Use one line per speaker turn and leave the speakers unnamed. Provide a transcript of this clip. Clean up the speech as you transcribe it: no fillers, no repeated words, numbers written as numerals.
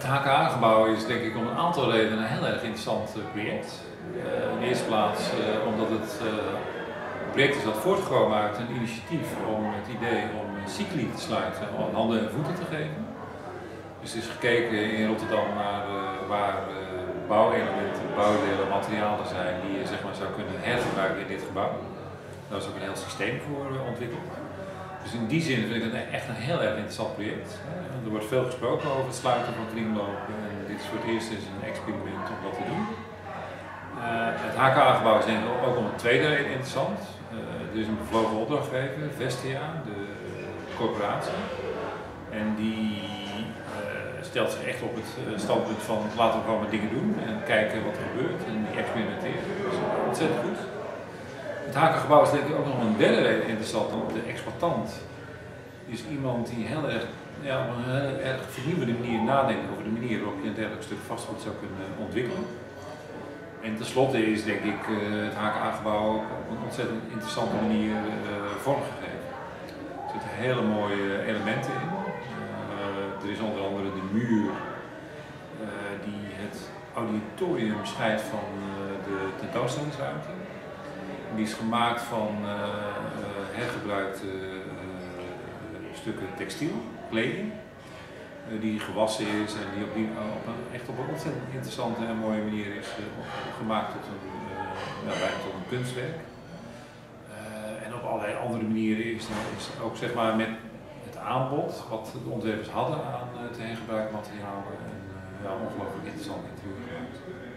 HKA-gebouw is denk ik om een aantal redenen een heel erg interessant project. In de eerste plaats omdat het project is dat voortgekomen uit een initiatief om het idee om cycli te sluiten, om handen en voeten te geven. Dus er is gekeken in Rotterdam naar waar bouwelementen, bouwdelen, materialen zijn die je zeg maar, zou kunnen hergebruiken in dit gebouw. Daar is ook een heel systeem voor ontwikkeld. Dus in die zin vind ik het echt een heel erg interessant project. Er wordt veel gesproken over het sluiten van kringlopen en dit is voor het eerst eens een experiment om dat te doen. Het HKA-gebouw is denk ik ook om een tweede reden interessant. Er is een bevlogen opdrachtgever, Vestia, de corporatie. En die stelt zich echt op het standpunt van laten we gewoon maar dingen doen en kijken wat er gebeurt en die experimenteren. Dat is ontzettend goed. Het HKA-gebouw is denk ik ook nog een derde reden interessant, want de exploitant is iemand die heel erg, op een heel erg vernieuwende manier nadenkt over de manier waarop je een dergelijk stuk vastgoed zou kunnen ontwikkelen. En tenslotte is denk ik het HKA-gebouw op een ontzettend interessante manier vormgegeven. Er zitten hele mooie elementen in. Er is onder andere de muur die het auditorium scheidt van de tentoonstellingsruimte. Die is gemaakt van hergebruikte stukken textiel, kleding, die gewassen is en die echt op een ontzettend interessante en mooie manier is gemaakt tot bijna tot een kunstwerk. En op allerlei andere manieren is ook zeg maar met het aanbod wat de ontwerpers hadden aan het hergebruikte materiaal een ongelooflijk interessant interieur gemaakt.